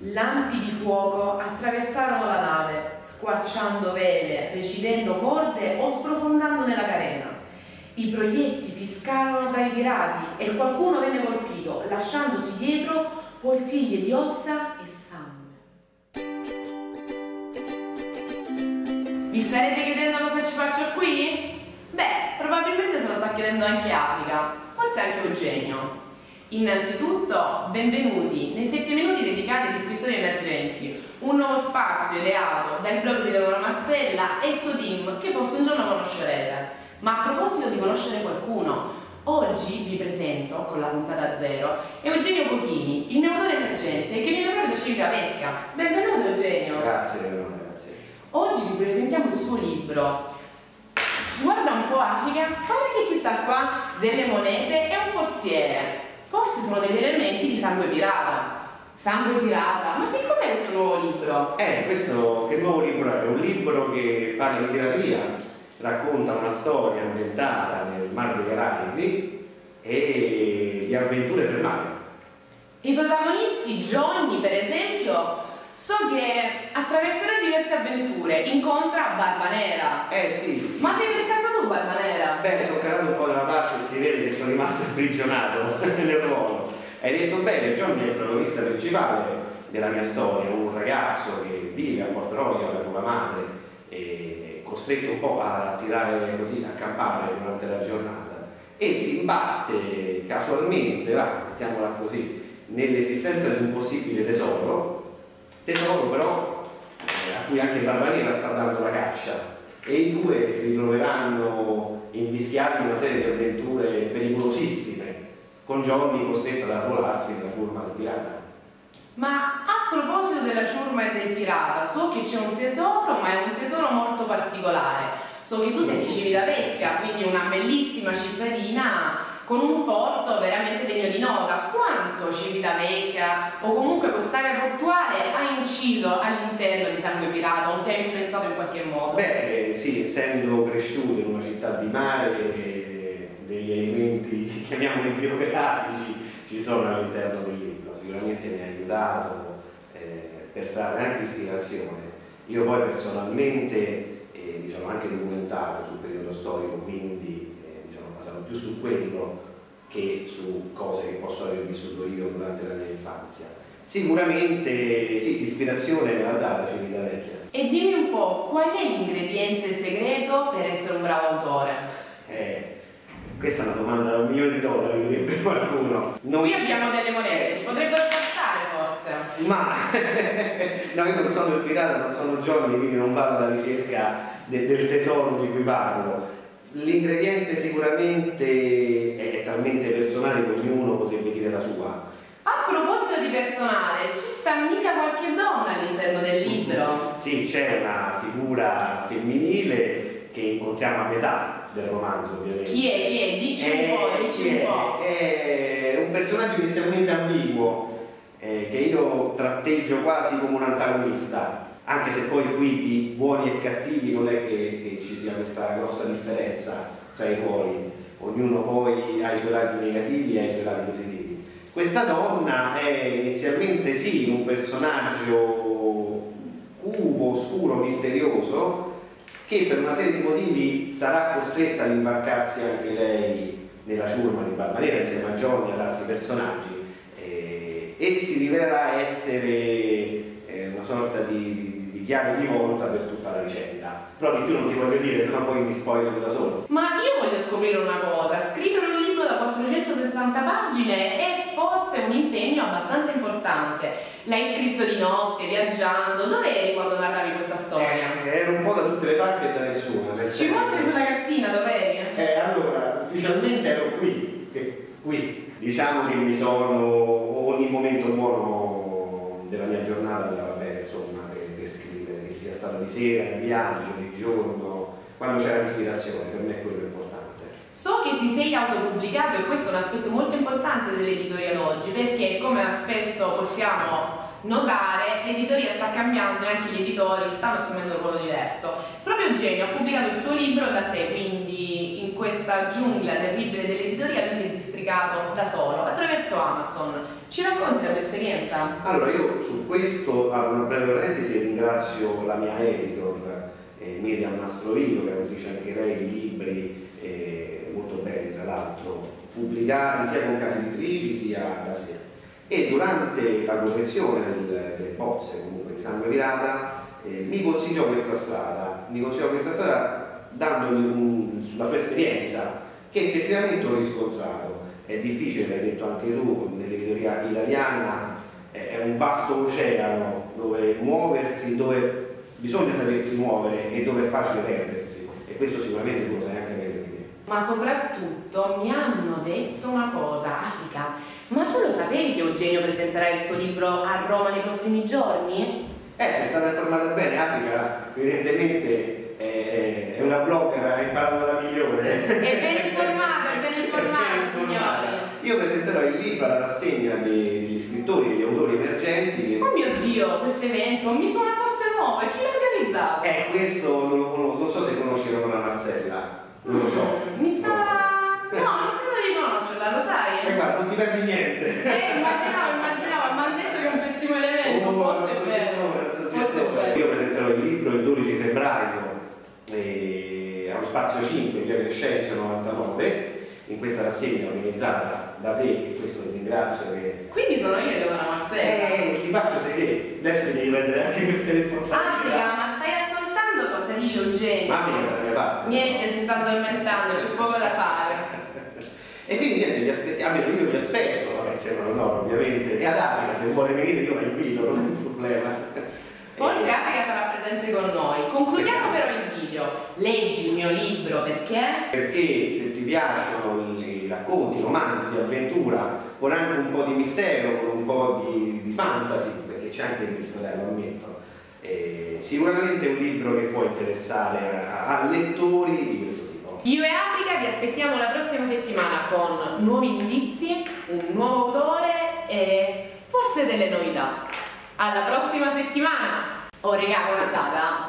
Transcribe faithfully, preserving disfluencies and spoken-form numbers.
Lampi di fuoco attraversarono la nave, squarciando vele, recidendo corde o sprofondando nella carena. I proiettili fiscarono tra i pirati e qualcuno venne colpito, lasciandosi dietro poltiglie di ossa e sangue. Vi starete chiedendo cosa ci faccio qui? Beh, probabilmente se lo sta chiedendo anche Africa, forse anche Eugenio. Innanzitutto, benvenuti nei sette minuti dedicati agli scrittori emergenti, un nuovo spazio ideato dal blog di Leonora Marzella e il suo team che forse un giorno conoscerete. Ma a proposito di conoscere qualcuno, oggi vi presento, con la puntata zero, Eugenio Pochini, il mio autore emergente che viene proprio da Civitavecchia. Benvenuto Eugenio! Grazie Leonora, grazie. Oggi vi presentiamo il suo libro. Guarda un po' Africa, guarda che ci sta qua, delle monete e un forziere. Forse sono degli elementi di Sangue Pirata. Sangue Pirata? Ma che cos'è questo nuovo libro? Eh, questo che nuovo libro è? Un libro che parla di pirateria, racconta una storia ambientata nel Mar dei Caraibi e di avventure per mare. I protagonisti, Johnny per esempio, so che attraverserà diverse avventure, incontra Barbanera. Eh sì, sì. Ma sei per caso tu Barbanera? Beh, sono calato un po' dalla parte e si vede che sono rimasto imprigionato nel ruolo. Hai detto bene, Johnny è il protagonista principale della mia storia, un ragazzo che vive a Port Royal con la madre e costretto un po' a tirare così, a campare durante la giornata e si imbatte casualmente, va, mettiamola così, nell'esistenza di un possibile tesoro, tesoro però eh, a cui anche Barbanera sta dando la caccia e i due si ritroveranno invischiati in una serie di avventure pericolosissime con Johnny costretto ad arruolarsi nella curva del pirata. Ma a proposito della ciurma e del pirata, so che c'è un tesoro, ma è un tesoro molto particolare. So che tu sei di Civitavecchia, quindi una bellissima cittadina con un porto veramente degno di nota. Quanto Civitavecchia o comunque quest'area portuale ha inciso all'interno di Sangue Pirata o ti ha influenzato in qualche modo? Beh, sì, essendo cresciuto in una città di mare, degli elementi, chiamiamoli biografici, ci sono all'interno del libro. Sicuramente mi ha aiutato eh, per trarre anche ispirazione. Io poi personalmente eh, mi sono anche documentato sul periodo storico, quindi eh, mi sono basato più su quello che su cose che posso aver vissuto io durante la mia infanzia. Sicuramente sì, l'ispirazione me l'ha data Civitavecchia. E dimmi un po', qual è l'ingrediente segreto per essere un bravo autore? Eh, questa è una domanda da un milione di dollari, mi direbbe qualcuno. Non Qui abbiamo delle monete, ti potrebbero passare forse. Ma no, io non sono il pirata, non sono Johnny, quindi non vado alla ricerca de del tesoro di cui parlo. L'ingrediente sicuramente è talmente personale che ognuno potrebbe dire la sua. A proposito di personale, ci sta mica qualche donna all'interno del libro? Sì, c'è una figura femminile che incontriamo a metà del romanzo, ovviamente. Chi è? Chi è? Dici un po', dici un po'. È un personaggio inizialmente ambiguo, eh, che io tratteggio quasi come un antagonista, anche se poi qui di buoni e cattivi non è che, che ci sia questa grossa differenza tra i ruoli, ognuno poi ha i suoi lati negativi e ha i suoi lati positivi. Questa donna è inizialmente sì un personaggio cupo, oscuro, misterioso, che per una serie di motivi sarà costretta ad imbarcarsi anche lei nella ciurma di Barbanera insieme a Johnny e ad altri personaggi eh, e si rivelerà essere eh, una sorta di, di chiave di volta per tutta la vicenda. Però di più non ti voglio dire, sennò poi mi spoiler da solo. Ma io voglio scoprire una cosa, scrivere un libro da quattrocentosessanta pagine è forse un impegno abbastanza importante. L'hai scritto di notte, viaggiando, dov'eri quando narravi questa storia? Eh, ero un po' da tutte le parti e da nessuna. Ci mostri sulla cartina dov'eri? Eh, allora, ufficialmente ero qui, eh, qui. Diciamo che mi sono, ogni momento buono della mia giornata me la va bene, insomma, per, per scrivere, che sia stato di sera, in viaggio, di giorno, quando c'era l'ispirazione, per me quello è importante. So che ti sei autopubblicato e questo è un aspetto molto importante dell'editoria ad oggi, perché come spesso possiamo notare, l'editoria sta cambiando e anche gli editori stanno assumendo un ruolo diverso. Proprio Eugenio ha pubblicato il suo libro da sé, quindi in questa giungla terribile dell'editoria lui si è districato diversificato da solo attraverso Amazon. Ci racconti la tua esperienza? Allora, io su questo, a una breve parentesi, ringrazio la mia editor, eh, Miriam Mastroido, che è autrice anche lei di libri eh, molto belli, tra l'altro, pubblicati sia con case editrici sia da sé. E durante la correzione del, delle bozze comunque di Sangue Pirata eh, mi consigliò questa strada, mi consigliò questa strada dandomi un, sulla sua esperienza, che effettivamente ho riscontrato. È difficile, l'hai detto anche tu, nell'editoria italiana è un vasto oceano dove muoversi, dove bisogna sapersi muovere e dove è facile perdersi, e questo sicuramente tu lo sai anche meglio di me. Ma soprattutto mi hanno detto una cosa, Africa, ma tu lo sapevi che Eugenio presenterà il suo libro a Roma nei prossimi giorni? Eh, sei stata informata bene, Africa evidentemente è, è una blogger, ha imparato da migliore. È ben informata, è ben informata, signori. Io presenterò il libro alla rassegna degli scrittori, degli autori emergenti. Che... Oh mio Dio, questo evento mi suona forze nuove, chi l'ha organizzato? Eh, questo non, lo, non so se conosci Ramona Marcella, non lo so. Mm, mi sa... No, non credo di conoscerla, lo sai? Eh, guarda, non ti perdi niente. Eh, immaginavo, immaginavo, mi hanno detto che è un pessimo elemento, Oh, forse è vero. Forse è vero. Io presenterò il libro il dodici febbraio eh, allo Spazio cinque, via Crescenzio novantanove, in questa rassegna organizzata da te, e questo ti ringrazio. Che... Quindi sono io che devo Marcella. Eh, ti faccio se te, adesso devi prendere anche queste responsabilità. Africa, ma stai ascoltando cosa dice Eugenio? Ma figa dalla mia parte. Niente, si sta addormentando, c'è poco da fare. E quindi niente, vi aspettiamo, almeno io vi aspetto, vabbè, insieme a loro ovviamente, e ad Africa se vuole venire io la invito, non è un problema. Forse Africa sarà presente con noi. Concludiamo però il video. Leggi il mio libro perché? Perché se ti piacciono i racconti, i romanzi di avventura, con anche un po' di mistero, con un po' di, di fantasy, perché c'è anche questo, dai, lo ammetto, eh, sicuramente è un libro che può interessare a, a lettori di questo tipo. Io e Africa vi aspettiamo la prossima settimana con nuovi indizi, un nuovo autore e forse delle novità. Alla prossima settimana! Oh regà, buona data!